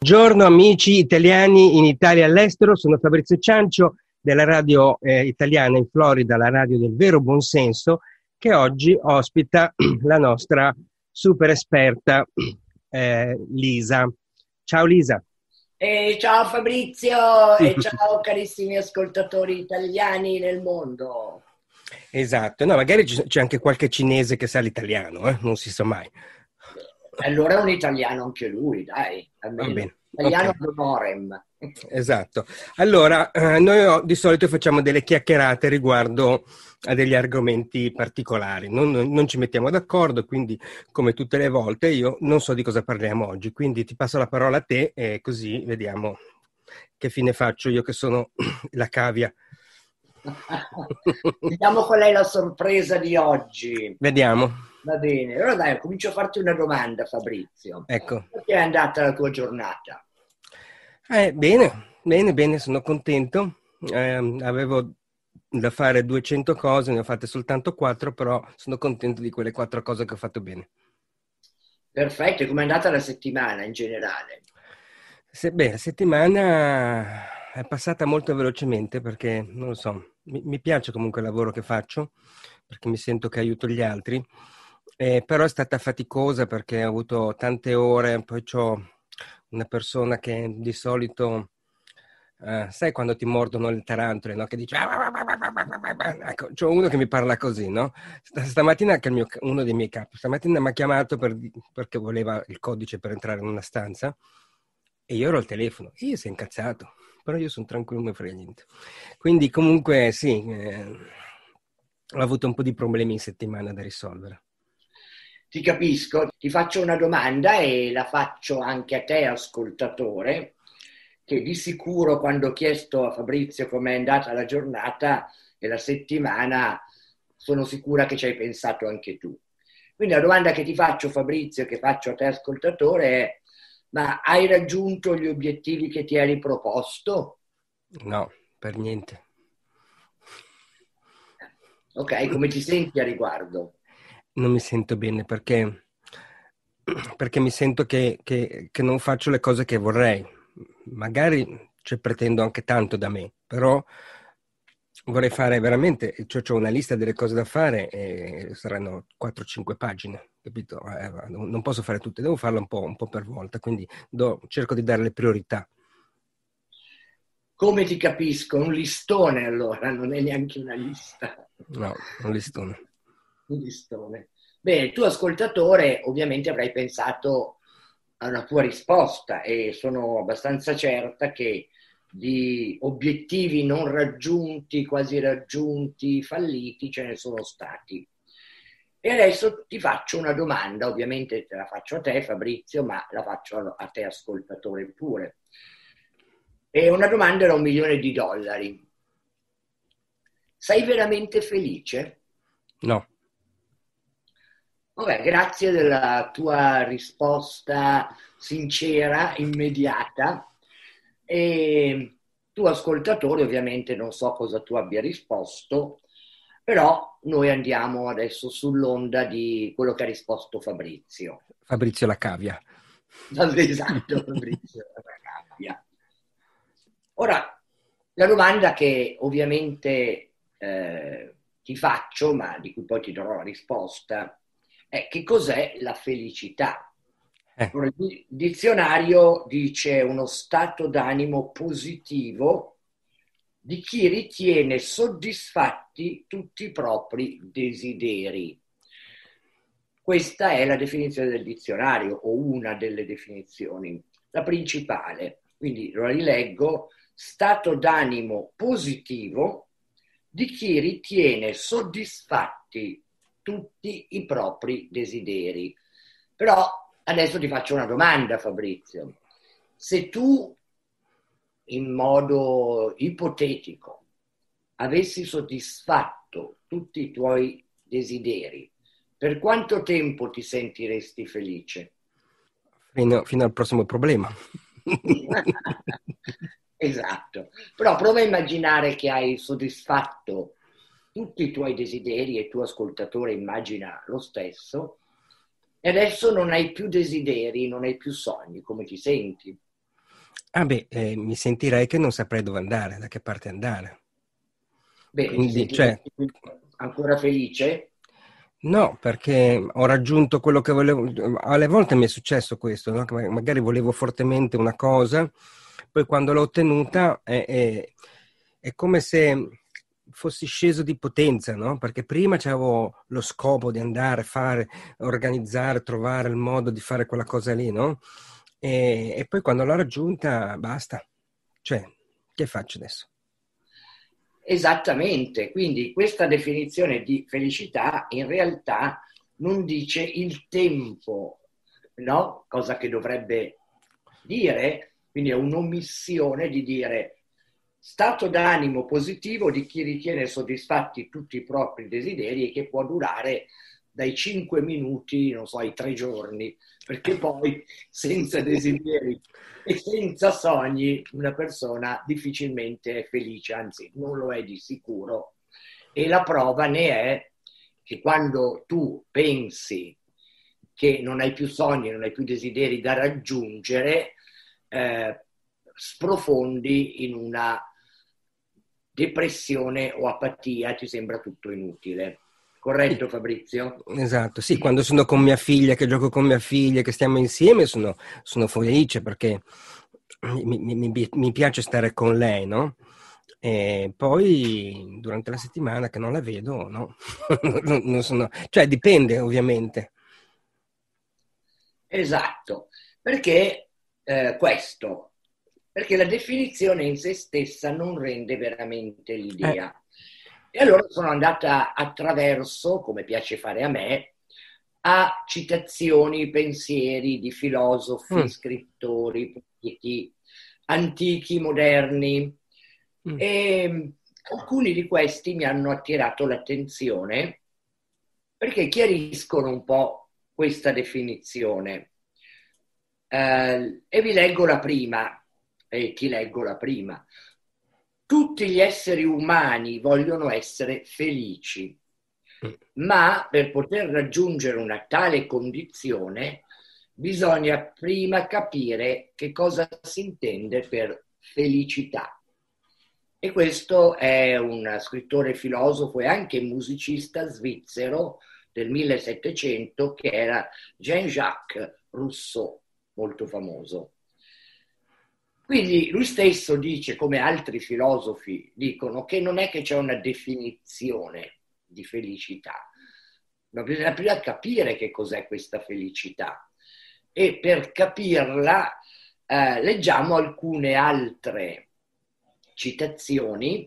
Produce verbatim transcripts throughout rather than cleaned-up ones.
Buongiorno amici italiani in Italia e all'estero, sono Fabrizio Ciancio della radio eh, italiana in Florida, la radio del vero buonsenso, che oggi ospita la nostra super esperta eh, Lisa. Ciao Lisa. E ciao Fabrizio e ciao carissimi ascoltatori italiani nel mondo. Esatto, no, magari c'è anche qualche cinese che sa l'italiano, eh? Non si sa mai. Allora è un italiano anche lui, dai, almeno. Va bene, Italiano ok. d'onorem. Esatto. Allora, eh, noi di solito facciamo delle chiacchierate riguardo a degli argomenti particolari. Non, non ci mettiamo d'accordo, quindi come tutte le volte io non so di cosa parliamo oggi, quindi ti passo la parola a te e così vediamo che fine faccio io che sono la cavia. Vediamo qual è la sorpresa di oggi. Vediamo. Va bene, allora dai, comincio a farti una domanda, Fabrizio. Ecco. Perché è andata la tua giornata? Eh, bene, bene, bene, sono contento. Eh, avevo da fare duecento cose, ne ho fatte soltanto quattro, però sono contento di quelle quattro cose che ho fatto bene. Perfetto, e com'è andata la settimana in generale? Se, beh, la settimana è passata molto velocemente perché, non lo so, mi, mi piace comunque il lavoro che faccio, perché mi sento che aiuto gli altri, eh, però è stata faticosa perché ho avuto tante ore, poi c'ho una persona che di solito, eh, sai quando ti mordono le tarantole, no? Che dice, ecco, c'ho uno che mi parla così, no? Stamattina, che è il mio, uno dei miei capi, stamattina mi ha chiamato per, perché voleva il codice per entrare in una stanza e io ero al telefono, e io si è incazzato, però io sono tranquillo, non mi frega niente. Quindi comunque sì, eh, ho avuto un po' di problemi in settimana da risolvere. Ti capisco, ti faccio una domanda e la faccio anche a te, ascoltatore, che di sicuro quando ho chiesto a Fabrizio com'è andata la giornata e la settimana, sono sicura che ci hai pensato anche tu. Quindi la domanda che ti faccio, Fabrizio, che faccio a te, ascoltatore, è: ma hai raggiunto gli obiettivi che ti eri proposto? No, per niente. Ok, come ti senti a riguardo? Non mi sento bene perché, perché mi sento che, che, che non faccio le cose che vorrei. Magari cioè, pretendo anche tanto da me, però vorrei fare veramente, cioè, ho una lista delle cose da fare e saranno quattro cinque pagine, capito? Eh, non posso fare tutte, devo farle un po', un po' per volta, quindi do, cerco di dare le priorità. Come ti capisco? Un listone allora, non è neanche una lista. No, un listone. Un listone. Bene, tu ascoltatore ovviamente avrai pensato a una tua risposta e sono abbastanza certa che di obiettivi non raggiunti, quasi raggiunti, falliti, ce ne sono stati. E adesso ti faccio una domanda, ovviamente te la faccio a te Fabrizio, ma la faccio a te ascoltatore pure. E una domanda da un milione di dollari. Sei veramente felice? No. Vabbè, grazie della tua risposta sincera, immediata. E tu ascoltatore, ovviamente non so cosa tu abbia risposto, però noi andiamo adesso sull'onda di quello che ha risposto Fabrizio. Fabrizio la cavia. Esatto, Fabrizio. Ora, la domanda che ovviamente eh, ti faccio, ma di cui poi ti darò la risposta, è: che cos'è la felicità? Eh. Il dizionario dice uno stato d'animo positivo di chi ritiene soddisfatti tutti i propri desideri. Questa è la definizione del dizionario, o una delle definizioni, la principale. Quindi lo rileggo: stato d'animo positivo di chi ritiene soddisfatti tutti i propri desideri. Però adesso ti faccio una domanda, Fabrizio. Se tu, in modo ipotetico, avessi soddisfatto tutti i tuoi desideri, per quanto tempo ti sentiresti felice? Fino, fino al prossimo problema. Esatto, però prova a immaginare che hai soddisfatto tutti i tuoi desideri e tu ascoltatore immagina lo stesso e adesso non hai più desideri, non hai più sogni, come ti senti? Ah beh, eh, mi sentirei che non saprei dove andare, da che parte andare. Bene, ti Quindi, cioè, sentiresti ancora felice? no, perché ho raggiunto quello che volevo. Alle volte mi è successo questo, no? Che ma- magari volevo fortemente una cosa, poi quando l'ho ottenuta è, è- è come se fossi sceso di potenza, no? Perché prima c'avevo lo scopo di andare, fare, organizzare, trovare il modo di fare quella cosa lì, no? E, e poi quando l'ho raggiunta, basta. Cioè, che faccio adesso? Esattamente, quindi questa definizione di felicità in realtà non dice il tempo, no? Cosa che dovrebbe dire, quindi è un'omissione di dire stato d'animo positivo di chi ritiene soddisfatti tutti i propri desideri e che può durare dai cinque minuti, non so, ai tre giorni, perché poi senza desideri e senza sogni una persona difficilmente è felice, anzi non lo è di sicuro. E la prova ne è che quando tu pensi che non hai più sogni, non hai più desideri da raggiungere, eh, sprofondi in una depressione o apatia, ti sembra tutto inutile. Sì, Corretto, Fabrizio? esatto, sì, quando sono con mia figlia, che gioco con mia figlia, che stiamo insieme, sono, sono felice perché mi, mi- mi- mi piace stare con lei, no? E poi durante la settimana che non la vedo, no, non, non sono, cioè dipende ovviamente. Esatto, perché eh, questo, perché la definizione in se stessa non rende veramente Eh, l'idea. E allora sono andata attraverso, come piace fare a me, a citazioni, pensieri di filosofi, mm, scrittori, poeti, antichi, moderni, mm, e alcuni di questi mi hanno attirato l'attenzione perché chiariscono un po' questa definizione. Eh, e vi leggo la prima, e ti leggo la prima. Tutti gli esseri umani vogliono essere felici, mm. ma per poter raggiungere una tale condizione bisogna prima capire che cosa si intende per felicità. E questo è un scrittore filosofo e anche musicista svizzero del millesettecento che era Jean-Jacques Rousseau, molto famoso. Quindi lui stesso dice, come altri filosofi dicono, che non è che c'è una definizione di felicità, ma bisogna prima capire che cos'è questa felicità. E per capirla eh, leggiamo alcune altre citazioni,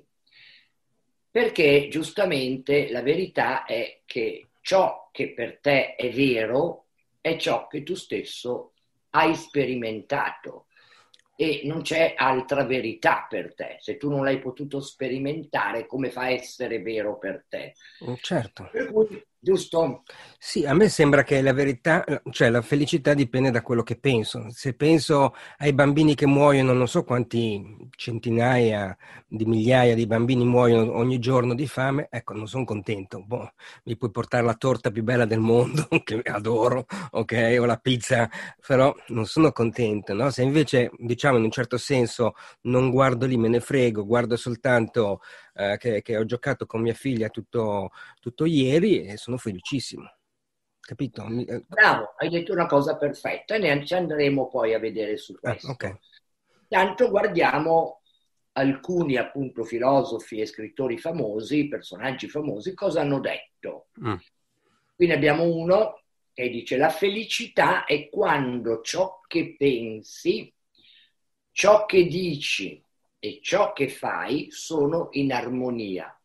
perché giustamente la verità è che ciò che per te è vero è ciò che tu stesso hai sperimentato e non c'è altra verità per te. Se tu non l'hai potuto sperimentare, come fa a essere vero per te? Mm, certo. Per cui, giusto? Sì, a me sembra che la verità, cioè la felicità dipende da quello che penso. Se penso ai bambini che muoiono, non so quanti centinaia di migliaia di bambini muoiono ogni giorno di fame, ecco, non sono contento. Boh, mi puoi portare la torta più bella del mondo, che adoro, ok, o la pizza, però non sono contento, no? Se invece, diciamo, in un certo senso non guardo lì, me ne frego, guardo soltanto eh, che, che ho giocato con mia figlia tutto tutto ieri e sono felicissimo, capito? Mi- eh, Bravo, hai detto una cosa perfetta e ne ci andremo poi a vedere su ah, ok. questo. Intanto guardiamo alcuni appunto filosofi e scrittori famosi, personaggi famosi, cosa hanno detto. Mm. Qui ne abbiamo uno che dice: la felicità è quando ciò che pensi, ciò che dici e ciò che fai sono in armonia.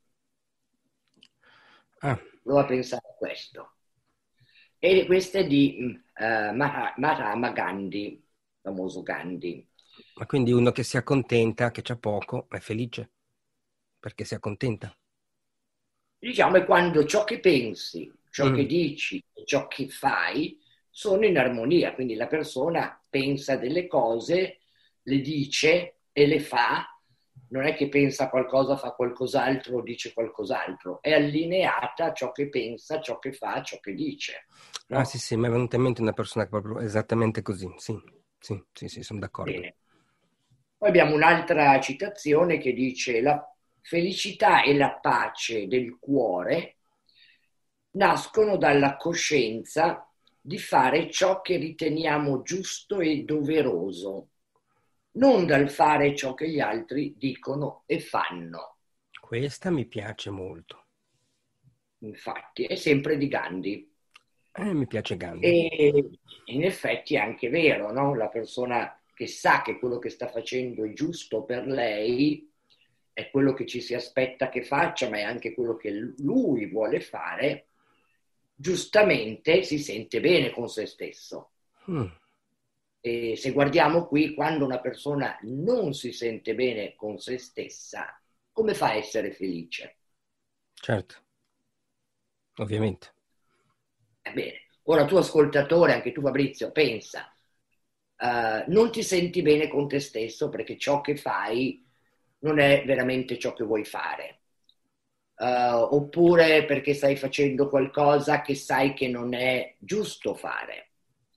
Ah, Prova a pensare a questo. E questo è di uh, Mahatma Gandhi, famoso Gandhi. ma quindi uno che si accontenta, che c'ha poco, è felice perché si accontenta. Diciamo è quando ciò che pensi, ciò che Mm. dici e ciò che fai sono in armonia, quindi la persona pensa delle cose, le dice e le fa, non è che pensa qualcosa, fa qualcos'altro o dice qualcos'altro, è allineata a ciò che pensa, ciò che fa, ciò che dice, Ah, sì, no? sì, mi è venuta in mente una persona che proprio esattamente così. Sì, sì, sì, sì, sono d'accordo. Bene. Poi abbiamo un'altra citazione che dice: la felicità e la pace del cuore nascono dalla coscienza di fare ciò che riteniamo giusto e doveroso, non dal fare ciò che gli altri dicono e fanno. Questa mi piace molto. Infatti, è sempre di Gandhi. Eh, mi piace Gandhi. E in effetti è anche vero, no? La persona che sa che quello che sta facendo è giusto per lei, è quello che ci si aspetta che faccia, ma è anche quello che lui vuole fare, giustamente si sente bene con se stesso. Mm. E se guardiamo qui, quando una persona non si sente bene con se stessa, come fa a essere felice? Certo, ovviamente. Ebbene, ora tu ascoltatore, anche tu Fabrizio, pensa, uh, non ti senti bene con te stesso perché ciò che fai non è veramente ciò che vuoi fare. Uh, oppure perché stai facendo qualcosa che sai che non è giusto fare,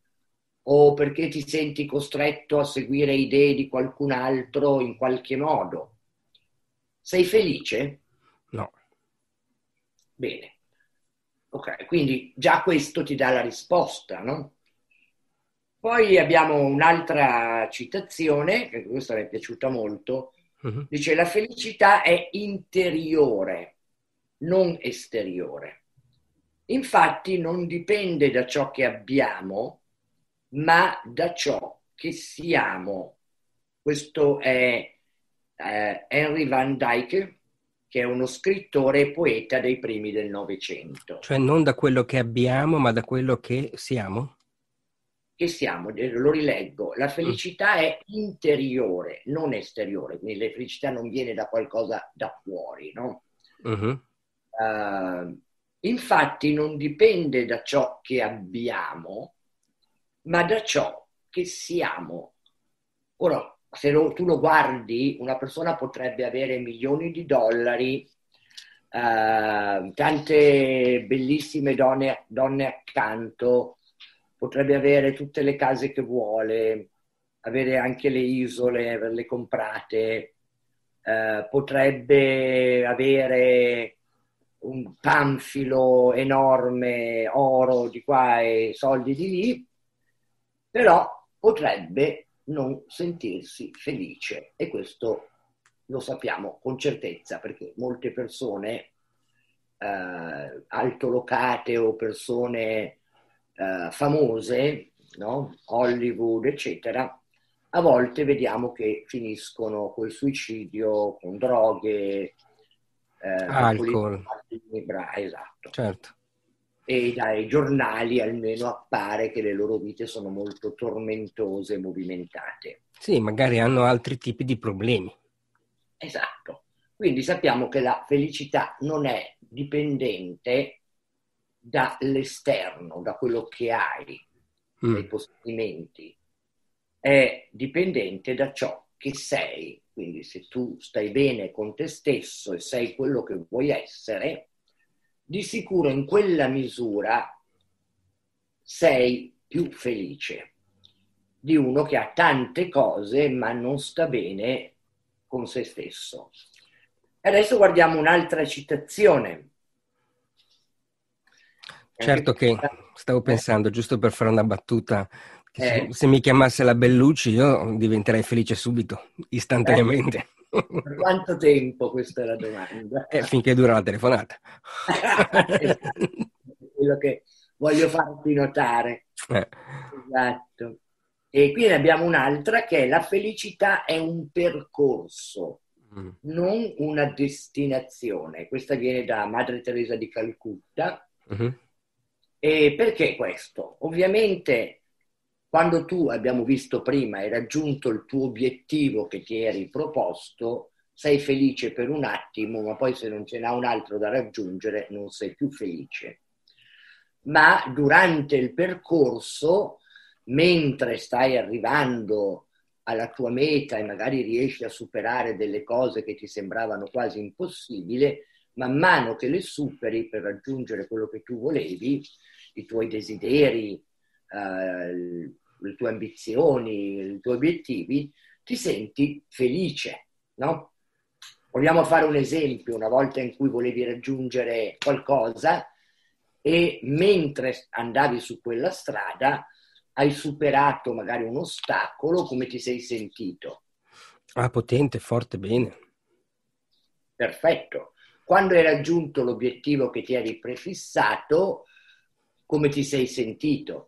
o perché ti senti costretto a seguire idee di qualcun altro in qualche modo. Sei felice? No. Bene. Ok, quindi già questo ti dà la risposta, no? Poi abbiamo un'altra citazione, che questa mi è piaciuta molto, Mm-hmm. dice: la felicità è interiore, non esteriore. Infatti non dipende da ciò che abbiamo, ma da ciò che siamo. Questo è eh, Henry Van Dyke, che è uno scrittore e poeta dei primi del Novecento. Cioè non da quello che abbiamo, ma da quello che siamo? Che siamo, lo rileggo, la Mm. felicità è interiore, non esteriore, quindi la felicità non viene da qualcosa da fuori, no? Mm-hmm. Uh, infatti non dipende da ciò che abbiamo, ma da ciò che siamo. Ora, se lo, tu lo guardi, una persona potrebbe avere milioni di dollari, uh, tante bellissime donne, donne accanto, potrebbe avere tutte le case che vuole, avere anche le isole, averle comprate, uh, potrebbe avere un panfilo enorme, oro di qua e soldi di lì, però potrebbe non sentirsi felice, e questo lo sappiamo con certezza perché molte persone eh, altolocate o persone eh, famose, no? Hollywood, eccetera, a volte vediamo che finiscono col suicidio, con droghe, eh, alcolisti, Alcol, esatto. certo. E dai giornali almeno appare che le loro vite sono molto tormentose e movimentate. Sì, magari hanno altri tipi di problemi. Esatto. Quindi sappiamo che la felicità non è dipendente dall'esterno, da quello che hai, dai Mm. possedimenti, è dipendente da ciò che sei. Quindi se tu stai bene con te stesso e sei quello che vuoi essere, di sicuro in quella misura sei più felice di uno che ha tante cose ma non sta bene con se stesso. Adesso guardiamo un'altra citazione. Anche Certo che questa, stavo pensando, giusto per fare una battuta, che se, eh, se mi chiamasse la Bellucci io diventerei felice subito, eh, istantaneamente. per quanto tempo? Questa è la domanda. E finché dura la telefonata. Esatto, quello che voglio farti notare. Eh. Esatto. E qui ne abbiamo un'altra che è: la felicità è un percorso, Mm. non una destinazione. Questa viene da Madre Teresa di Calcutta. Mhm. E perché questo? Ovviamente, quando tu, abbiamo visto prima, hai raggiunto il tuo obiettivo che ti eri proposto, sei felice per un attimo, ma poi se non ce n'ha un altro da raggiungere non sei più felice. Ma durante il percorso, mentre stai arrivando alla tua meta e magari riesci a superare delle cose che ti sembravano quasi impossibili, man mano che le superi per raggiungere quello che tu volevi, i tuoi desideri, eh, le tue ambizioni, i tuoi obiettivi, ti senti felice, no? Vogliamo fare un esempio, una volta in cui volevi raggiungere qualcosa e mentre andavi su quella strada hai superato magari un ostacolo, come ti sei sentito? Ah, potente, forte, bene. Perfetto. Quando hai raggiunto l'obiettivo che ti eri prefissato, come ti sei sentito?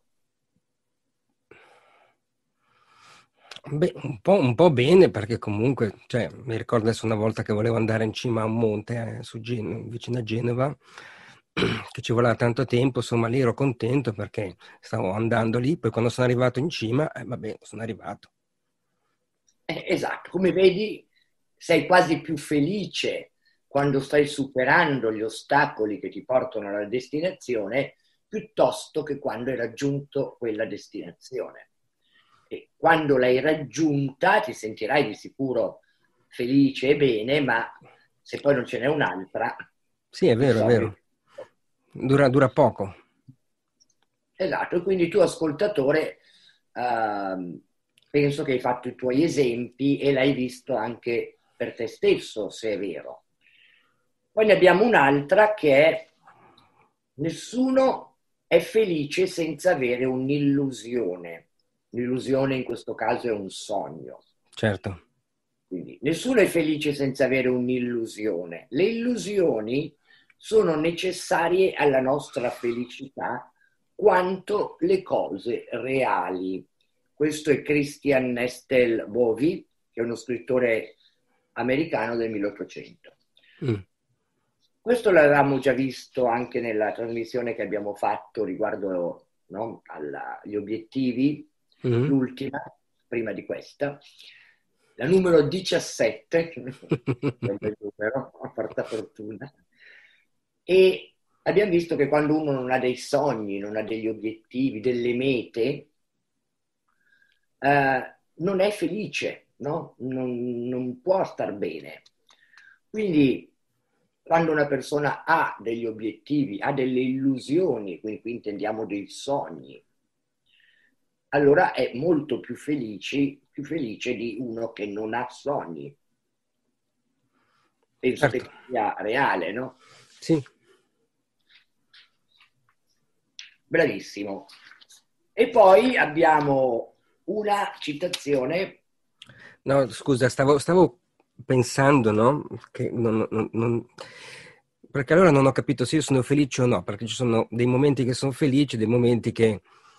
Beh, un po', un po' bene, perché comunque, cioè, mi ricordo adesso una volta che volevo andare in cima a un monte, eh, su Gen- vicino a Genova, che ci voleva tanto tempo, insomma, lì ero contento perché stavo andando lì, poi quando sono arrivato in cima, eh, vabbè, sono arrivato. Eh, esatto, come vedi, sei quasi più felice quando stai superando gli ostacoli che ti portano alla destinazione, piuttosto che quando hai raggiunto quella destinazione. E quando l'hai raggiunta ti sentirai di sicuro felice e bene, ma se poi non ce n'è un'altra, Sì, è di vero, è vero. solito. Dura, dura poco. Esatto, e quindi tu ascoltatore, ehm, penso che hai fatto i tuoi esempi e l'hai visto anche per te stesso, se è vero. Poi ne abbiamo un'altra che è: nessuno è felice senza avere un'illusione. L'illusione in questo caso è un sogno. Certo. Quindi nessuno è felice senza avere un'illusione. Le illusioni sono necessarie alla nostra felicità quanto le cose reali. Questo è Christian Nestel Bovi, che è uno scrittore americano del milleottocento. Mm. Questo l'avevamo già visto anche nella trasmissione che abbiamo fatto riguardo, no, alla- agli obiettivi, Mm. l'ultima, prima di questa, la numero diciassette, un bel numero, a porta fortuna, e abbiamo visto che quando uno non ha dei sogni, non ha degli obiettivi, delle mete, eh, non è felice, no? Non, non può star bene. Quindi quando una persona ha degli obiettivi, ha delle illusioni, quindi qui intendiamo dei sogni, allora è molto più felice, più felice di uno che non ha sogni. Penso Certo. che sia reale, no? Sì. Bravissimo. E poi abbiamo una citazione. No, scusa, stavo, stavo pensando, no? Che non, non- non- Perché allora non ho capito se io sono felice o no, perché ci sono dei momenti che sono felici, dei momenti che...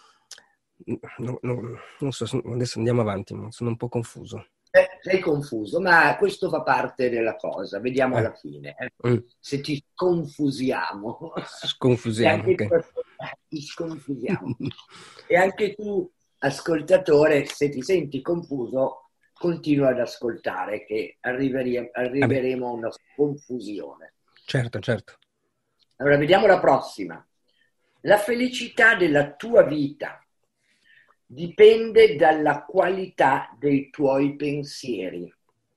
no- no- non so, sono- adesso andiamo avanti, ma sono un po' confuso. Eh, sei confuso, ma questo fa parte della cosa. Vediamo Eh, alla fine, eh. mm, Se ti confusiamo. E sconfusiamo, anche ok. tu, ti sconfusiamo. E anche tu, ascoltatore, se ti senti confuso, continua ad ascoltare, che arriveri- Vabbè, arriveremo a una confusione. certo, certo. Allora, vediamo la prossima. La felicità della tua vita dipende dalla qualità dei tuoi pensieri.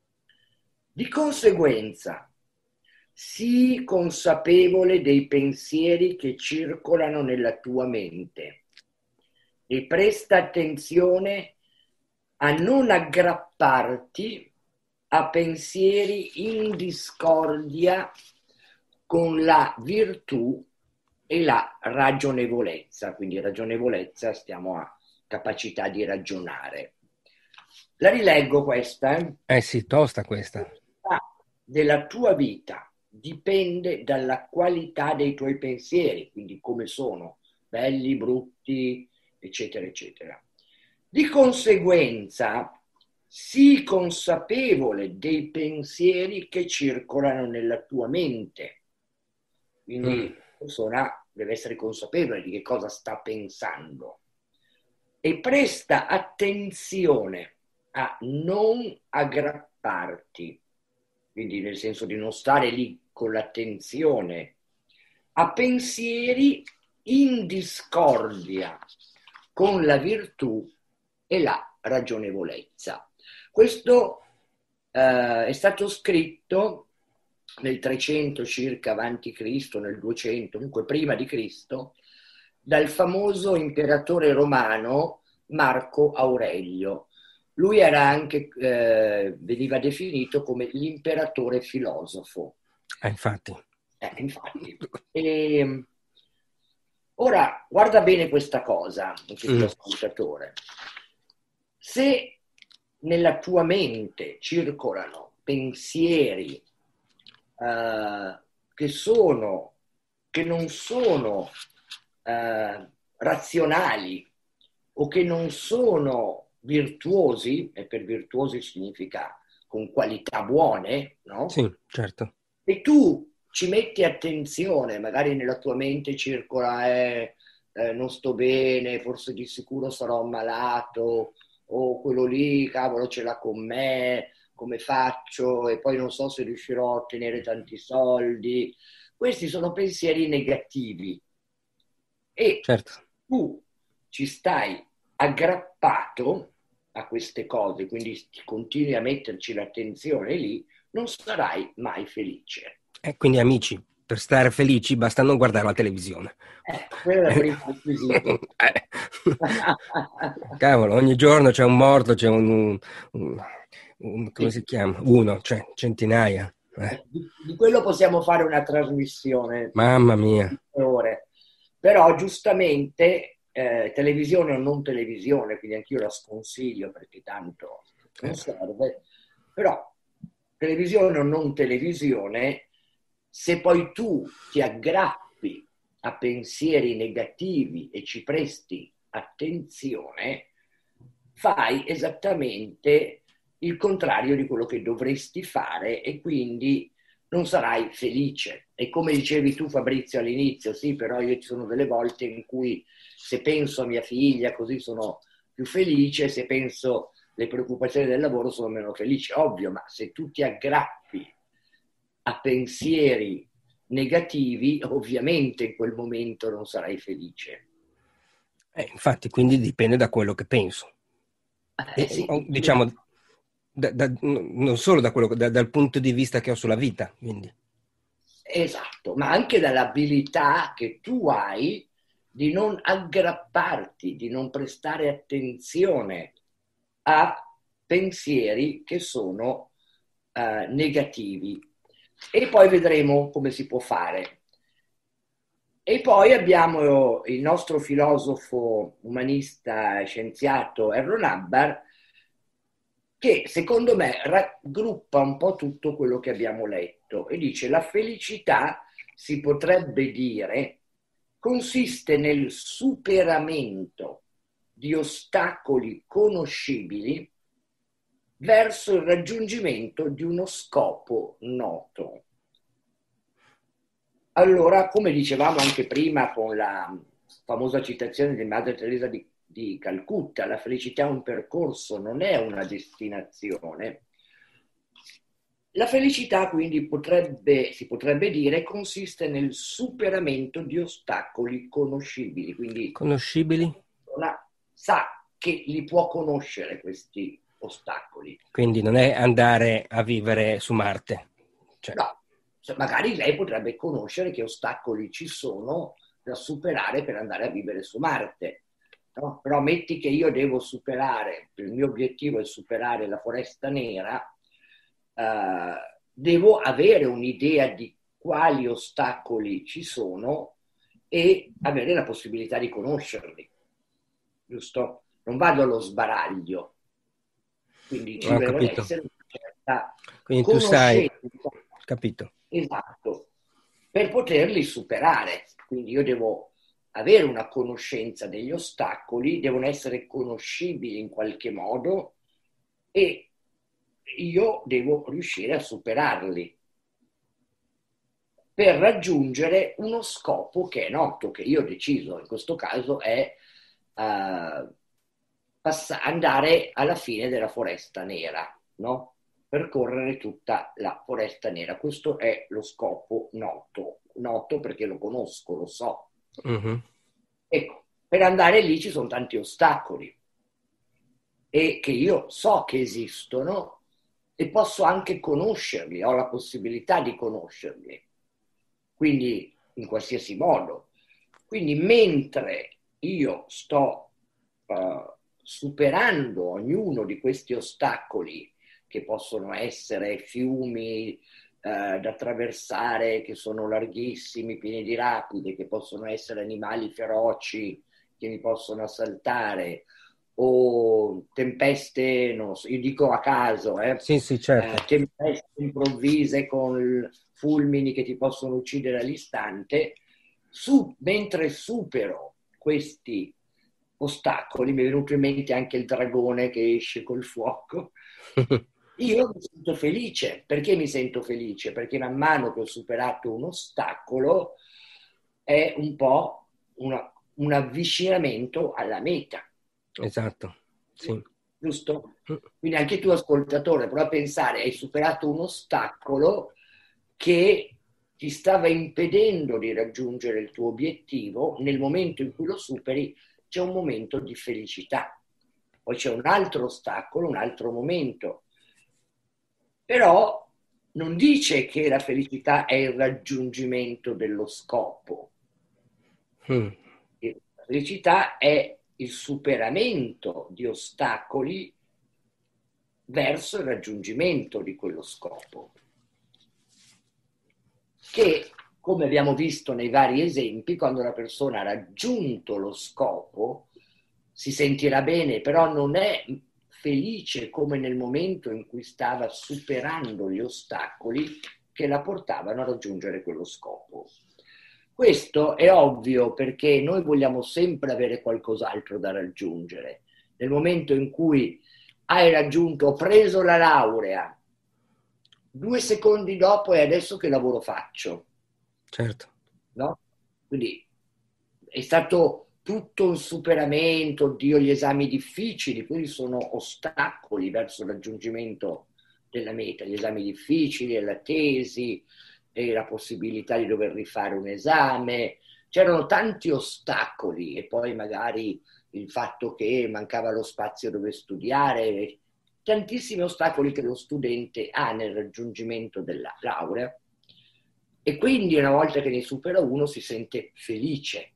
Di conseguenza, sii consapevole dei pensieri che circolano nella tua mente e presta attenzione a non aggrapparti a pensieri in discordia con la virtù e la ragionevolezza. Quindi ragionevolezza, stiamo a capacità di ragionare. La rileggo questa, eh? Eh sì, tosta questa. La qualità della tua vita dipende dalla qualità dei tuoi pensieri, quindi come sono, belli, brutti, eccetera, eccetera. Di conseguenza, sii consapevole dei pensieri che circolano nella tua mente. Mm, Quindi la persona deve essere consapevole di che cosa sta pensando e presta attenzione a non aggrapparti, quindi nel senso di non stare lì con l'attenzione, a pensieri in discordia con la virtù e la ragionevolezza. Questo eh, è stato scritto nel trecento circa avanti Cristo, nel duecento, comunque prima di Cristo, dal famoso imperatore romano Marco Aurelio. lui era anche, eh, veniva definito come l'imperatore filosofo. Eh, infatti. Eh, infatti. E, ora, guarda bene questa cosa, anche tu Mm. ascoltatore. Se nella tua mente circolano pensieri eh, che sono, che non sono eh, razionali o che non sono virtuosi, e per virtuosi significa con qualità buone, no? Sì, certo. E tu ci metti attenzione, magari nella tua mente circola, eh, eh, non sto bene, forse di sicuro sarò ammalato, o quello lì, cavolo, ce l'ha con me, come faccio? E poi non so se riuscirò a ottenere tanti soldi. Questi sono pensieri negativi e Certo. tu ci stai aggrappato a queste cose, quindi ti continui a metterci l'attenzione lì, non sarai mai felice. E quindi amici, per stare felici basta non guardare la televisione. Eh, quello è il Eh, primo requisito. eh. Cavolo, ogni giorno c'è un morto, c'è un, un- un- un- come Sì. si chiama? Uno, cioè centinaia. Eh, Di, di quello possiamo fare una trasmissione mamma mia. di ore. Però giustamente, eh, televisione o non televisione, quindi anch'io la sconsiglio perché tanto non Eh, serve, però televisione o non televisione, se poi tu ti aggrappi a pensieri negativi e ci presti attenzione, fai esattamente il contrario di quello che dovresti fare e quindi non sarai felice. E come dicevi tu, Fabrizio, all'inizio, sì, però io ci sono delle volte in cui se penso a mia figlia così sono più felice, se penso alle preoccupazioni del lavoro sono meno felice. Ovvio, ma se tu ti aggrappi a pensieri negativi, ovviamente in quel momento non sarai felice. eh, infatti, quindi dipende da quello che penso. Eh, E, sì, o, dipende da... diciamo, da- da- non solo da quello, da- dal punto di vista che ho sulla vita, quindi. Esatto, ma anche dall'abilità che tu hai di non aggrapparti, di non prestare attenzione a pensieri che sono eh, negativi. E poi vedremo come si può fare. E poi abbiamo il nostro filosofo umanista e scienziato Errol Hubbard, che secondo me raggruppa un po' tutto quello che abbiamo letto e dice la felicità, si potrebbe dire, consiste nel superamento di ostacoli conoscibili verso il raggiungimento di uno scopo noto. Allora, come dicevamo anche prima con la famosa citazione di Madre Teresa di, di Calcutta, la felicità è un percorso, non è una destinazione. La felicità quindi potrebbe, si potrebbe dire, consiste nel superamento di ostacoli conoscibili, quindi Conoscibili? una sa che li può conoscere questi ostacoli. Quindi non è andare a vivere su Marte. Cioè, No, magari lei potrebbe conoscere che ostacoli ci sono da superare per andare a vivere su Marte. No? Però metti che io devo superare, il mio obiettivo è superare la foresta nera, eh, devo avere un'idea di quali ostacoli ci sono e avere la possibilità di conoscerli, giusto? Non vado allo sbaraglio, quindi ci ho deve capito. essere una certa Quindi tu sai, conoscenza. capito. Esatto, per poterli superare. Quindi io devo avere una conoscenza degli ostacoli, devono essere conoscibili in qualche modo e io devo riuscire a superarli per raggiungere uno scopo che è noto, che io ho deciso, in questo caso è uh, pass- andare alla fine della foresta nera, no? Percorrere tutta la foresta nera. Questo è lo scopo noto, noto perché lo conosco, lo so. Mhm. Ecco, per andare lì ci sono tanti ostacoli e che io so che esistono e posso anche conoscerli, ho la possibilità di conoscerli, quindi in qualsiasi modo. Quindi mentre io sto uh, superando ognuno di questi ostacoli, che possono essere fiumi eh, da attraversare, che sono larghissimi, pieni di rapide, che possono essere animali feroci che mi possono assaltare, o tempeste, non so, io dico a caso, eh, Sì, sì, eh, certo. tempeste improvvise con fulmini che ti possono uccidere all'istante, su, mentre supero questi ostacoli, mi è venuto in mente anche il dragone che esce col fuoco, io mi sento felice. Perché mi sento felice? Perché man mano che ho superato un ostacolo è un po' una, un avvicinamento alla meta. Esatto, sì. Giusto? Quindi anche tu ascoltatore, prova a pensare, hai superato un ostacolo che ti stava impedendo di raggiungere il tuo obiettivo. Nel momento in cui lo superi c'è un momento di felicità, poi c'è un altro ostacolo, un altro momento, però non dice che la felicità è il raggiungimento dello scopo. Mm. La felicità è il superamento di ostacoli verso il raggiungimento di quello scopo, che, come abbiamo visto nei vari esempi, quando la persona ha raggiunto lo scopo si sentirà bene, però non è felice come nel momento in cui stava superando gli ostacoli che la portavano a raggiungere quello scopo. Questo è ovvio perché noi vogliamo sempre avere qualcos'altro da raggiungere. Nel momento in cui hai raggiunto, ho preso la laurea, due secondi dopo e adesso che lavoro faccio? Certo. No? Quindi è stato tutto un superamento, oddio, gli esami difficili, quindi sono ostacoli verso il raggiungimento della meta, gli esami difficili, la tesi, e la possibilità di dover rifare un esame. C'erano tanti ostacoli e poi magari il fatto che mancava lo spazio dove studiare, tantissimi ostacoli che lo studente ha nel raggiungimento della laurea, e quindi una volta che ne supera uno si sente felice.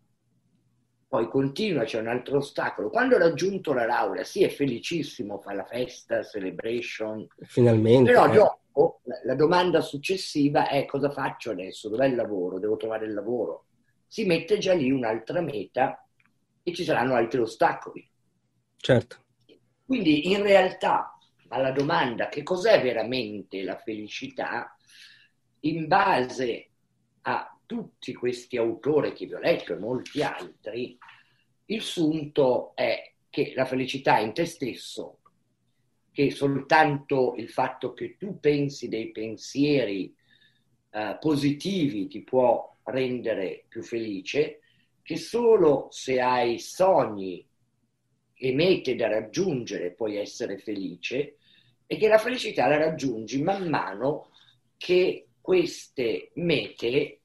Poi continua, c'è un altro ostacolo. Quando ha raggiunto la laurea, sì, è felicissimo, fa la festa, celebration, Finalmente. però Eh. dopo la domanda successiva è: cosa faccio adesso? Dov'è il lavoro? Devo trovare il lavoro. Si mette già lì un'altra meta e ci saranno altri ostacoli. Certo. Quindi in realtà alla domanda che cos'è veramente la felicità, in base a tutti questi autori che vi ho letto e molti altri, il sunto è che la felicità è in te stesso, che soltanto il fatto che tu pensi dei pensieri eh, positivi ti può rendere più felice, che solo se hai sogni e mete da raggiungere puoi essere felice, e che la felicità la raggiungi man mano che queste mete,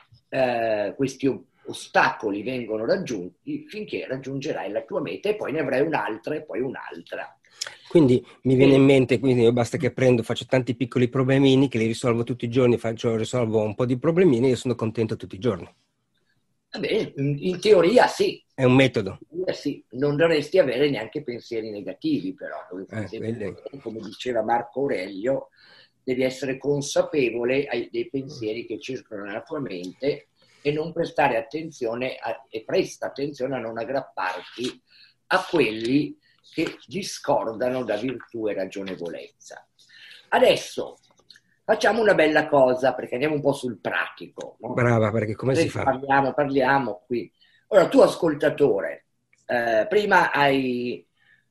eh, questi ostacoli vengono raggiunti, finché raggiungerai la tua meta e poi ne avrai un'altra e poi un'altra. Quindi mi viene in E mente, quindi io basta che prendo, faccio tanti piccoli problemini che li risolvo tutti i giorni, faccio, risolvo un po' di problemini e io sono contento tutti i giorni. vabbè, in teoria sì, È un metodo. eh sì, non dovresti avere neanche pensieri negativi, però dovresti Eh, sempre, quelli- come diceva Marco Aurelio, devi essere consapevole ai, dei pensieri che circolano nella tua mente e non prestare attenzione a, e presta attenzione a non aggrapparti a quelli che discordano da virtù e ragionevolezza. Adesso facciamo una bella cosa, perché andiamo un po' sul pratico, no? Brava, perché come si fa? Parliamo, parliamo qui. Ora, tu ascoltatore, eh, prima hai,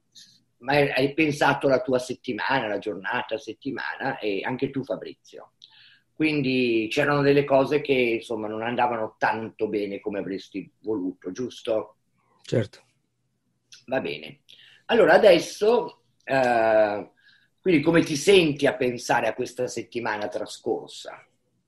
hai, hai pensato alla tua settimana, la giornata, settimana, e anche tu Fabrizio. Quindi c'erano delle cose che insomma non andavano tanto bene come avresti voluto, giusto? Certo. Va bene. Allora adesso, eh, quindi come ti senti a pensare a questa settimana trascorsa?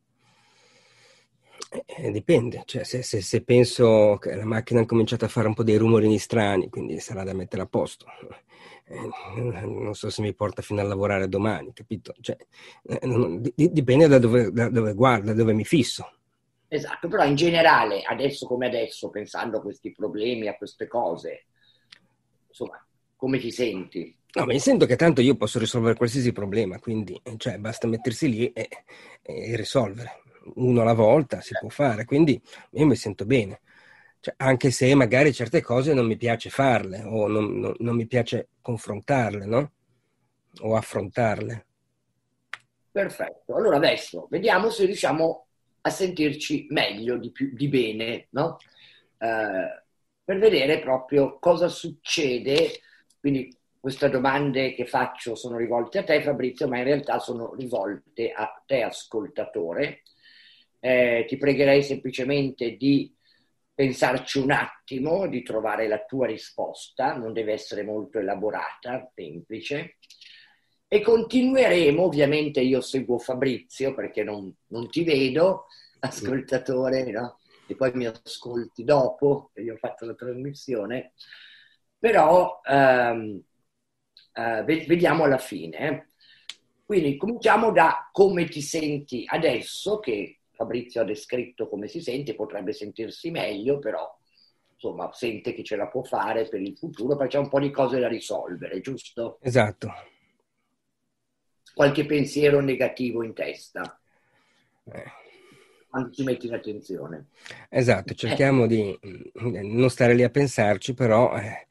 Eh, dipende, cioè se, se- se penso che la macchina ha cominciato a fare un po' dei rumorini strani, quindi sarà da mettere a posto. Eh, non so se mi porta fino a lavorare domani, capito? Cioè, eh, non- di- dipende da dove, da dove guardo, da dove mi fisso. Esatto, però in generale, adesso come adesso, pensando a questi problemi, a queste cose, insomma, come ti senti? No, ma sento che tanto io posso risolvere qualsiasi problema, quindi cioè, basta mettersi lì e, e risolvere. Uno alla volta si può fare, quindi io mi sento bene. Cioè, anche se magari certe cose non mi piace farle o non, non- non mi piace confrontarle, no? O affrontarle. Perfetto. Allora adesso vediamo se riusciamo a sentirci meglio, di più, di bene, no? Eh, per vedere proprio cosa succede. Quindi queste domande che faccio sono rivolte a te, Fabrizio, ma in realtà sono rivolte a te, ascoltatore. Eh, ti pregherei semplicemente di pensarci un attimo, di trovare la tua risposta, non deve essere molto elaborata, semplice. E continueremo, ovviamente io seguo Fabrizio perché non, non ti vedo, ascoltatore, no? E poi mi ascolti dopo che io ho fatto la trasmissione, però ehm, eh, vediamo alla fine. eh. Quindi cominciamo da come ti senti adesso, che Fabrizio ha descritto come si sente, potrebbe sentirsi meglio, però insomma sente che ce la può fare per il futuro, perché c'è un po' di cose da risolvere, giusto? Esatto. Qualche pensiero negativo in testa Eh, quando ci metti l'attenzione. esatto, Eh, cerchiamo di mm, non stare lì a pensarci, però eh,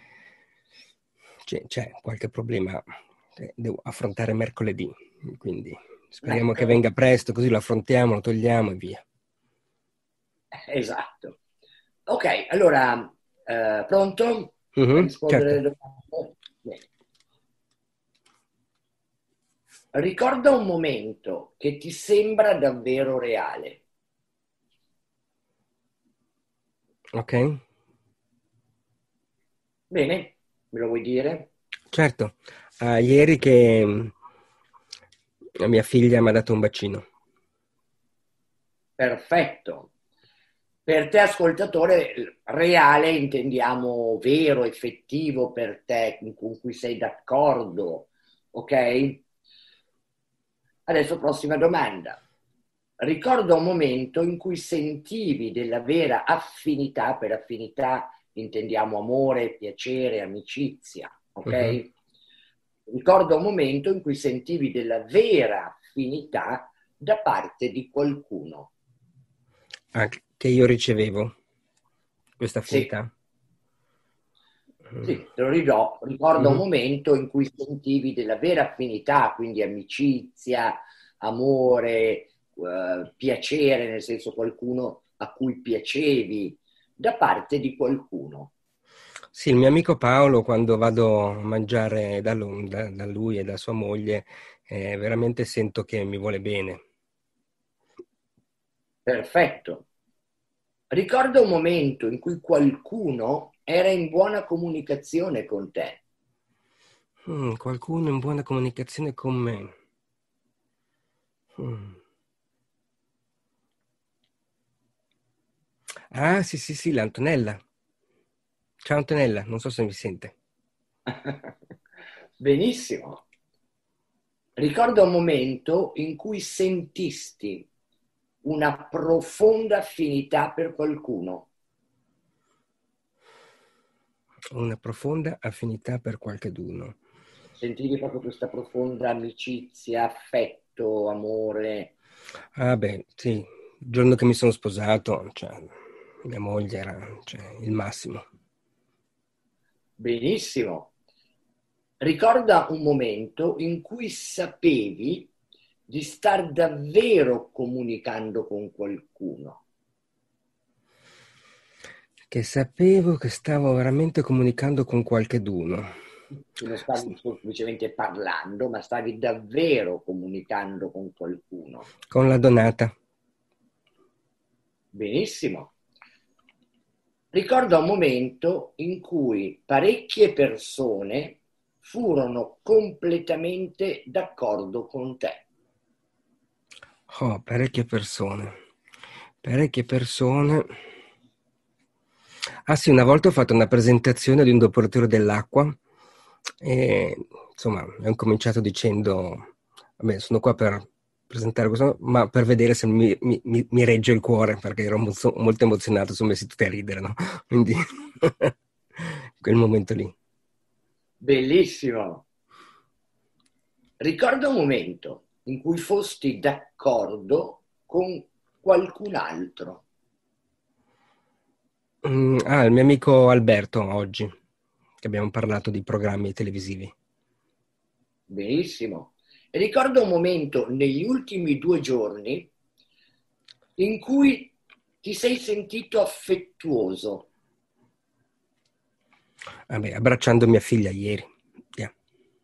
c'è, c'è qualche problema che devo affrontare mercoledì, quindi speriamo che ecco, venga presto, così lo affrontiamo, lo togliamo e via. esatto. Ok, allora, eh, pronto a Mhm, rispondere certo. alle domande? Bene. Ricorda un momento che ti sembra davvero reale. Ok, Bene, me lo vuoi dire? certo. Ah, ieri che mm, mia figlia mi ha dato un bacino. Perfetto. Per te, ascoltatore, reale intendiamo vero, effettivo per te, con cui sei d'accordo, ok? Adesso prossima domanda. Ricordo un momento in cui sentivi della vera affinità, per affinità intendiamo amore, piacere, amicizia, Mhm. ok? Ricordo un momento in cui sentivi della vera affinità da parte di qualcuno. Ah, che io ricevevo questa Sì, affinità. Mm. sì, te lo ridò. Ricordo un Mhm. momento in cui sentivi della vera affinità, quindi amicizia, amore, eh, piacere, nel senso qualcuno a cui piacevi, da parte di qualcuno. Sì, il mio amico Paolo, quando vado a mangiare da lui, da, da lui e da sua moglie, eh, veramente sento che mi vuole bene. Perfetto. Ricorda un momento in cui qualcuno era in buona comunicazione con te. Mm, qualcuno in buona comunicazione con me. Mm. Ah, sì, sì, sì, l'Antonella. Ciao Antonella, non so se mi sente. Benissimo. Ricorda un momento in cui sentisti una profonda affinità per qualcuno. Ho una profonda affinità per qualcheduno. Sentivi proprio questa profonda amicizia, affetto, amore. Ah, beh, sì, il giorno che mi sono sposato, cioè, mia moglie era, cioè, il massimo. Benissimo. Ricorda un momento in cui sapevi di star davvero comunicando con qualcuno. Che sapevo che stavo veramente comunicando con qualcheduno. Che non stavi semplicemente parlando, ma stavi davvero comunicando con qualcuno. Con la Donata. Benissimo. Ricorda un momento in cui parecchie persone furono completamente d'accordo con te. Oh, parecchie persone. Parecchie persone. Ah sì, una volta ho fatto una presentazione di un depuratore dell'acqua e insomma ho cominciato dicendo, vabbè, sono qua per presentare questo, ma per vedere se mi, mi- mi- mi regge il cuore, perché ero molto, molto emozionato, sono messi tutti a ridere, no? Quindi quel momento lì. Bellissimo. Ricorda un momento in cui fosti d'accordo con qualcun altro. Mm, ah, il mio amico Alberto oggi, che abbiamo parlato di programmi televisivi. Benissimo. E ricorda un momento negli ultimi due giorni in cui ti sei sentito affettuoso. Vabbè, abbracciando mia figlia ieri. Yeah.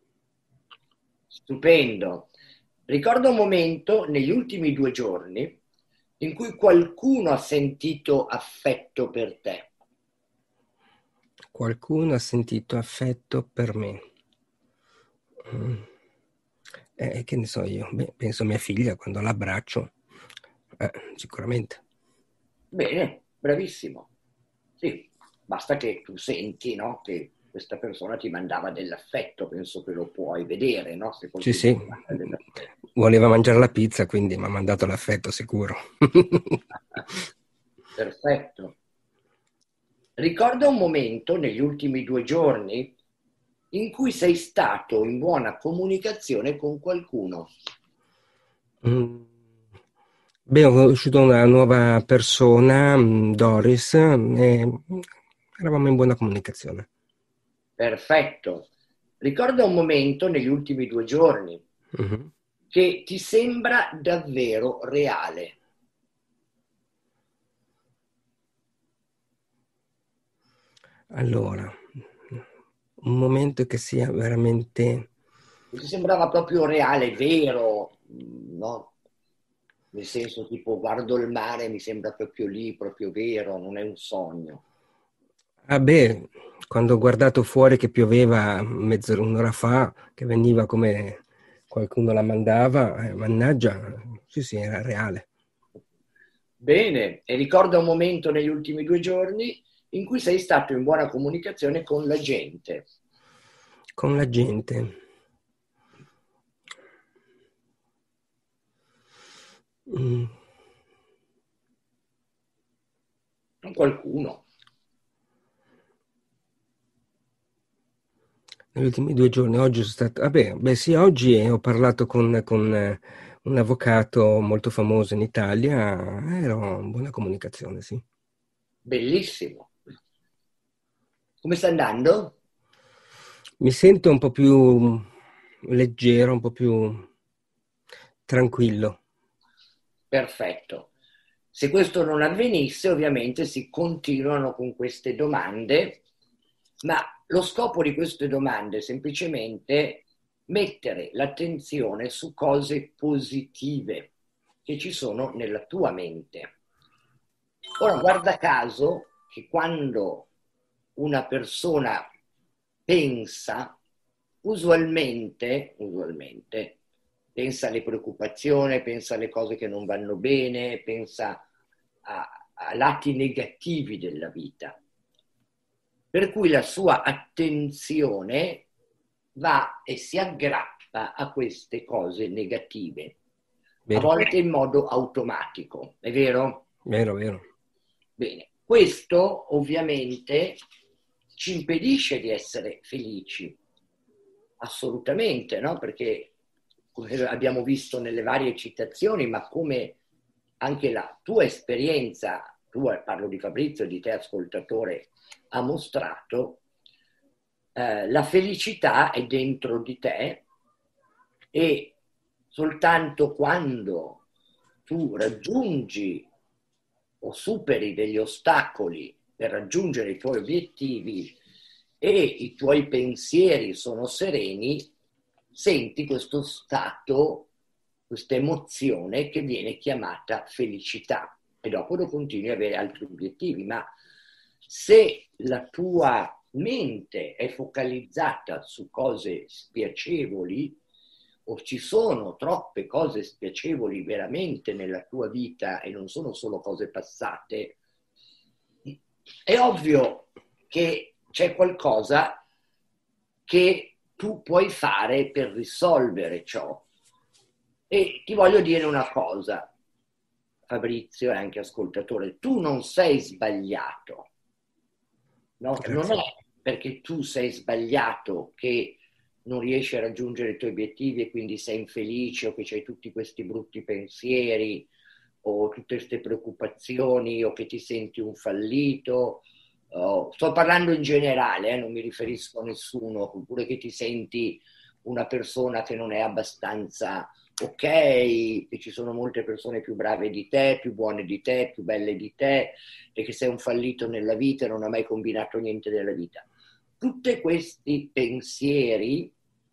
Stupendo. Ricorda un momento negli ultimi due giorni in cui qualcuno ha sentito affetto per te. Qualcuno ha sentito affetto per me. Mm. Eh, che ne so io? Beh, penso a mia figlia quando l'abbraccio. Eh, sicuramente. Bene, bravissimo. Sì, basta che tu senti, no, che questa persona ti mandava dell'affetto, penso che lo puoi vedere, no? Se Sì, qualcuno sì. ti manda dell'affetto. Voleva mangiare la pizza, quindi mi ha mandato l'affetto sicuro. Perfetto. Ricorda un momento negli ultimi due giorni in cui sei stato in buona comunicazione con qualcuno. Mm. Beh, ho conosciuto una nuova persona, mm, Doris, e eravamo in buona comunicazione. Perfetto. Ricorda un momento negli ultimi due giorni Mhm. che ti sembra davvero reale. Allora, un momento che sia veramente... Ti sembrava proprio reale, vero, no? Nel senso tipo guardo il mare, mi sembra proprio lì, proprio vero, non è un sogno. Ah beh, quando ho guardato fuori che pioveva mezz'ora, un'ora fa, che veniva come qualcuno la mandava, eh, mannaggia, sì sì, era reale. Bene, e ricorda un momento negli ultimi due giorni in cui sei stato in buona comunicazione con la gente. Con la gente. Mm. Con qualcuno. Negli ultimi due giorni, oggi sono stato... Vabbè, beh sì, oggi ho parlato con, con eh, un avvocato molto famoso in Italia, ero in buona comunicazione, sì. Bellissimo. Come sta andando? Mi sento un po' più leggero, un po' più tranquillo. Perfetto. Se questo non avvenisse, ovviamente si continuano con queste domande, ma lo scopo di queste domande è semplicemente mettere l'attenzione su cose positive che ci sono nella tua mente. Ora, guarda caso che quando una persona pensa, usualmente, usualmente pensa alle preoccupazioni, pensa alle cose che non vanno bene, pensa a, a lati negativi della vita. Per cui la sua attenzione va e si aggrappa a queste cose negative, a Vero, volte in modo automatico, è vero? vero, vero. Bene, questo ovviamente ci impedisce di essere felici, assolutamente, no? Perché come abbiamo visto nelle varie citazioni, ma come anche la tua esperienza, tu parlo di Fabrizio e di te ascoltatore, ha mostrato, eh, la felicità è dentro di te e soltanto quando tu raggiungi o superi degli ostacoli per raggiungere i tuoi obiettivi e i tuoi pensieri sono sereni, senti questo stato, questa emozione che viene chiamata felicità e dopo lo continui ad avere altri obiettivi, ma se la tua mente è focalizzata su cose spiacevoli o ci sono troppe cose spiacevoli veramente nella tua vita e non sono solo cose passate, è ovvio che c'è qualcosa che tu puoi fare per risolvere ciò. E ti voglio dire una cosa, Fabrizio e anche ascoltatore, tu non sei sbagliato. No? Non è Grazie. perché tu sei sbagliato, che non riesci a raggiungere i tuoi obiettivi e quindi sei infelice, o che hai tutti questi brutti pensieri o tutte queste preoccupazioni, o che ti senti un fallito. Oh, sto parlando in generale, eh, non mi riferisco a nessuno, oppure che ti senti una persona che non è abbastanza ok, che ci sono molte persone più brave di te, più buone di te, più belle di te, e che sei un fallito nella vita e non hai mai combinato niente della vita. Tutti questi pensieri,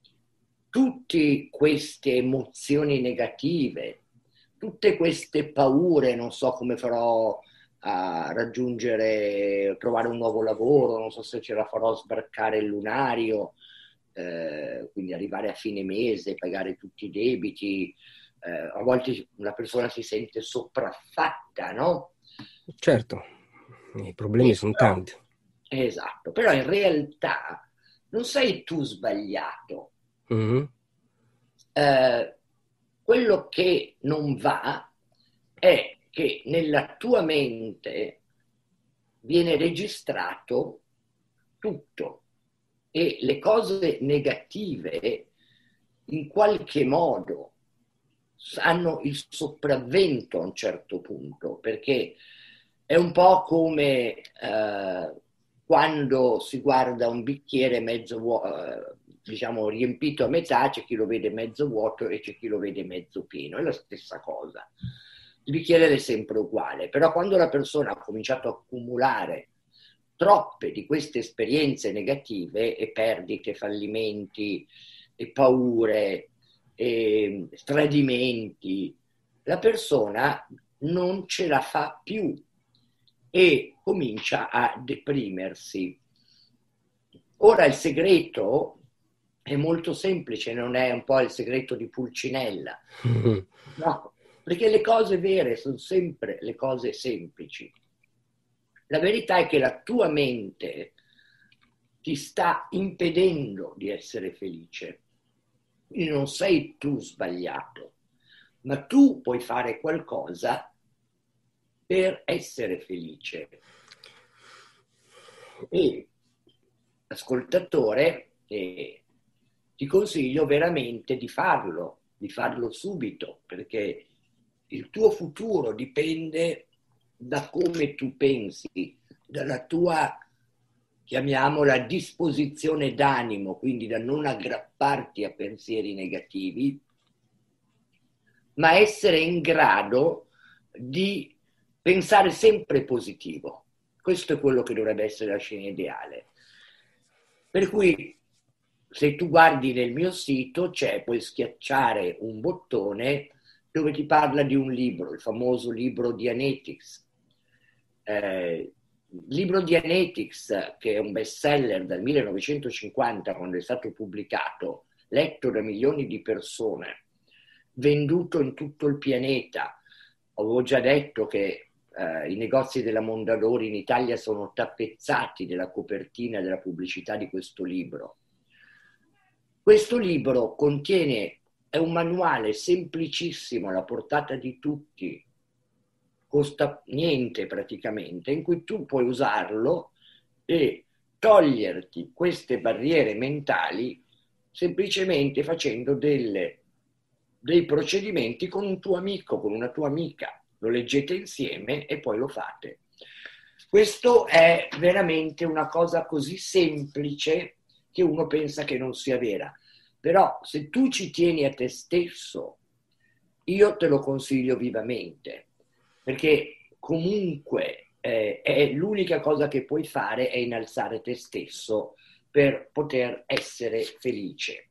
tutte queste emozioni negative, tutte queste paure, non so come farò a raggiungere, trovare un nuovo lavoro, non so se ce la farò a sbarcare il lunario, eh, quindi arrivare a fine mese, pagare tutti i debiti. Eh, a volte una persona si sente sopraffatta, no? Certo, i problemi E sono però, tanti. esatto, però in realtà non sei tu sbagliato. Mhm. Eh, quello che non va è che nella tua mente viene registrato tutto, e le cose negative in qualche modo hanno il sopravvento a un certo punto, perché è un po' come eh, quando si guarda un bicchiere mezzo vuoto, eh, diciamo riempito a metà, c'è chi lo vede mezzo vuoto e c'è chi lo vede mezzo pieno, è la stessa cosa. Il bicchiere è sempre uguale, però quando la persona ha cominciato a accumulare troppe di queste esperienze negative, e perdite, fallimenti, e paure, e tradimenti, la persona non ce la fa più e comincia a deprimersi. Ora il segreto è molto semplice, non è un po' il segreto di Pulcinella, Mhm. no, perché le cose vere sono sempre le cose semplici. La verità è che la tua mente ti sta impedendo di essere felice. Quindi non sei tu sbagliato, ma tu puoi fare qualcosa per essere felice. E ascoltatore, eh, ti consiglio veramente di farlo, di farlo subito, perché il tuo futuro dipende da come tu pensi, dalla tua, chiamiamola, disposizione d'animo, quindi da non aggrapparti a pensieri negativi, ma essere in grado di pensare sempre positivo. Questo è quello che dovrebbe essere la scena ideale. Per cui se tu guardi nel mio sito c'è, puoi schiacciare un bottone dove ti parla di un libro, il famoso libro Dianetics. Eh, il libro Dianetics, che è un bestseller dal millenovecentocinquanta, quando è stato pubblicato, letto da milioni di persone, venduto in tutto il pianeta. Avevo già detto che eh, i negozi della Mondadori in Italia sono tappezzati della copertina della pubblicità di questo libro. Questo libro contiene, è un manuale semplicissimo alla portata di tutti, costa niente praticamente, in cui tu puoi usarlo e toglierti queste barriere mentali semplicemente facendo delle, dei procedimenti con un tuo amico, con una tua amica. Lo leggete insieme e poi lo fate. Questo è veramente una cosa così semplice che uno pensa che non sia vera. Però se tu ci tieni a te stesso, io te lo consiglio vivamente, perché comunque eh, è l'unica cosa che puoi fare è innalzare te stesso per poter essere felice.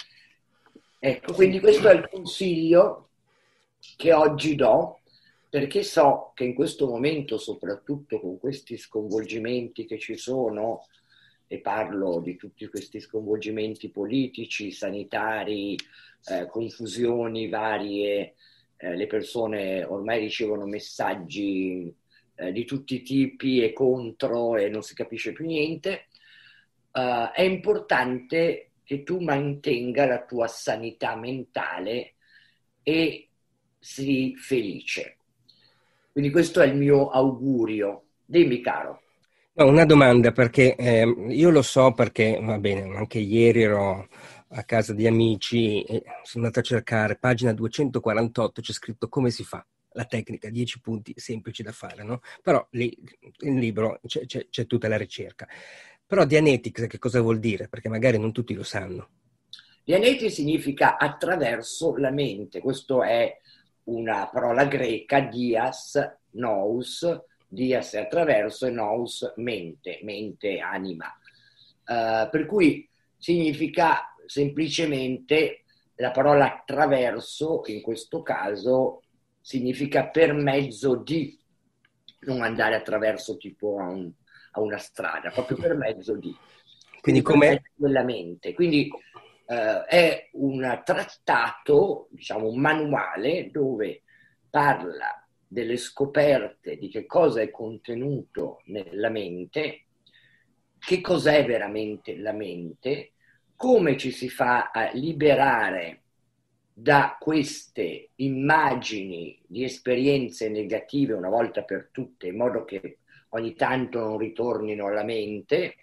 Ecco, quindi questo è il consiglio che oggi do, perché so che in questo momento, soprattutto con questi sconvolgimenti che ci sono, e parlo di tutti questi sconvolgimenti politici, sanitari, eh, confusioni varie, eh, le persone ormai ricevono messaggi eh, di tutti i tipi e contro e non si capisce più niente. Uh, è importante che tu mantenga la tua sanità mentale e sii felice. Quindi questo è il mio augurio. Dimmi, caro. No, una domanda perché eh, io lo so perché, va bene, anche ieri ero a casa di amici e sono andato a cercare, pagina duecentoquarantotto, c'è scritto come si fa, la tecnica, dieci punti semplici da fare, no? Però lì il libro c'è, c'è- c'è tutta la ricerca. Però Dianetics che cosa vuol dire? Perché magari non tutti lo sanno. Dianeti significa attraverso la mente, questo è una parola greca, dias, nous, dias è attraverso e nous mente, mente, anima. Uh, per cui significa semplicemente la parola attraverso, in questo caso, significa per mezzo di, non andare attraverso tipo a, un, a una strada, proprio per mezzo di, Quindi quindi per come... mezzo della mente. Quindi Uh, è un trattato, diciamo un manuale dove parla delle scoperte di che cosa è contenuto nella mente, che cos'è veramente la mente, come ci si fa a liberare da queste immagini di esperienze negative una volta per tutte, in modo che ogni tanto non ritornino alla mente,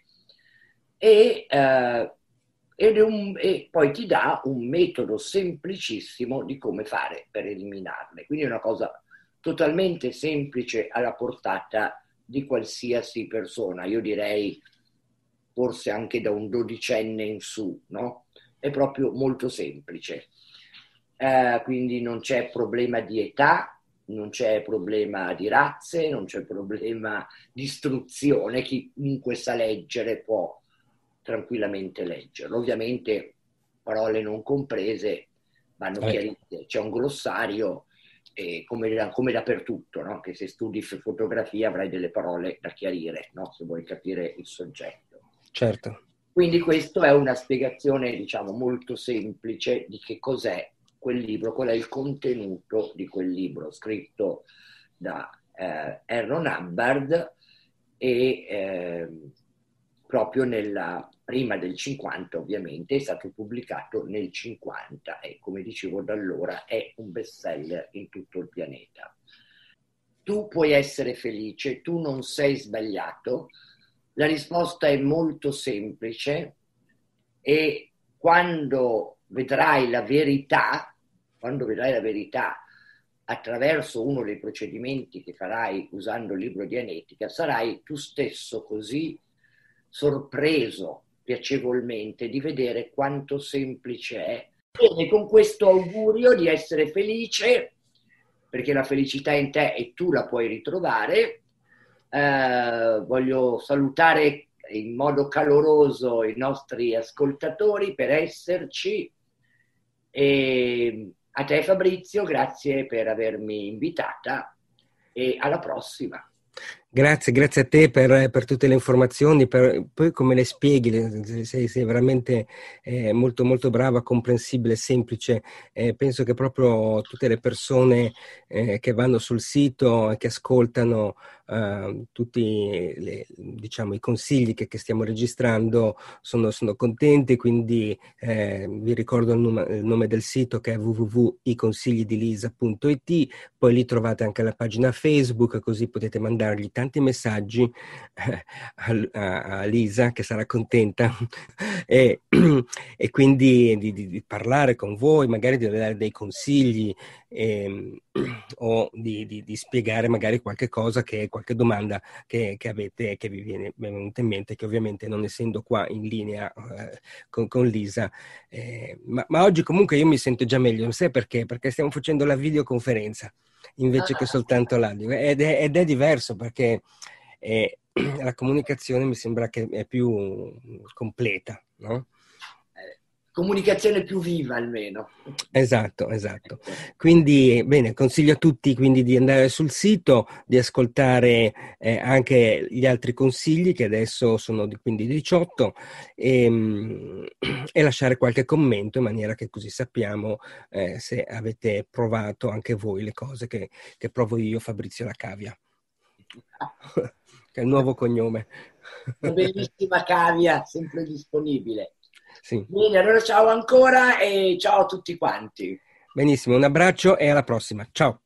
e uh, ed è un, e poi ti dà un metodo semplicissimo di come fare per eliminarle. Quindi è una cosa totalmente semplice alla portata di qualsiasi persona. Io direi forse anche da un dodicenne in su, no? È proprio molto semplice. Eh, quindi non c'è problema di età, non c'è problema di razze, non c'è problema di istruzione. Chiunque sa leggere può tranquillamente leggerlo. Ovviamente parole non comprese vanno Vabbè, chiarite. C'è un glossario, eh, come, come dappertutto, no? Che se studi fotografia avrai delle parole da chiarire, no? Se vuoi capire il soggetto. certo. Quindi questa è una spiegazione, diciamo, molto semplice di che cos'è quel libro, qual è il contenuto di quel libro scritto da eh, Aaron Hubbard e eh, proprio nella, prima del cinquanta ovviamente, è stato pubblicato nel cinquanta e come dicevo da allora è un bestseller in tutto il pianeta. Tu puoi essere felice, tu non sei sbagliato, la risposta è molto semplice e quando vedrai la verità, quando vedrai la verità attraverso uno dei procedimenti che farai usando il libro di Anetica, sarai tu stesso così sorpreso piacevolmente di vedere quanto semplice è. Bene, con questo augurio di essere felice, perché la felicità è in te e tu la puoi ritrovare, eh, voglio salutare in modo caloroso i nostri ascoltatori per esserci e a te Fabrizio, grazie per avermi invitata e alla prossima. Grazie, grazie a te per, per tutte le informazioni, per, poi come le spieghi, sei, sei veramente eh, molto molto brava, comprensibile, semplice. Eh, penso che proprio tutte le persone eh, che vanno sul sito e che ascoltano eh, tutti le, diciamo, i consigli che, che stiamo registrando sono, sono contenti, quindi eh, vi ricordo il nome, il nome del sito che è w w w punto i consigli di lisa punto i t, poi lì trovate anche la pagina Facebook, così potete mandargli tanti messaggi eh, a, a, a Lisa che sarà contenta e, e quindi di, di, di parlare con voi, magari di dare dei consigli eh, o di, di, di spiegare magari qualche cosa, che qualche domanda che, che avete, che vi viene venuta in mente, che ovviamente non essendo qua in linea eh, con, con Lisa, eh, ma, ma oggi comunque io mi sento già meglio, non sai perché? Perché stiamo facendo la videoconferenza invece che soltanto l'audio ed è, ed è diverso perché eh, la comunicazione mi sembra che è più completa, no? Comunicazione più viva almeno. Esatto, esatto. Quindi, bene, consiglio a tutti quindi di andare sul sito, di ascoltare eh, anche gli altri consigli che adesso sono di, quindi diciotto e, e lasciare qualche commento in maniera che così sappiamo eh, se avete provato anche voi le cose che, che provo io, Fabrizio La Cavia, che è il nuovo cognome. Una bellissima cavia, sempre disponibile. Sì. Bene, allora ciao ancora e ciao a tutti quanti. Benissimo, un abbraccio e alla prossima. Ciao.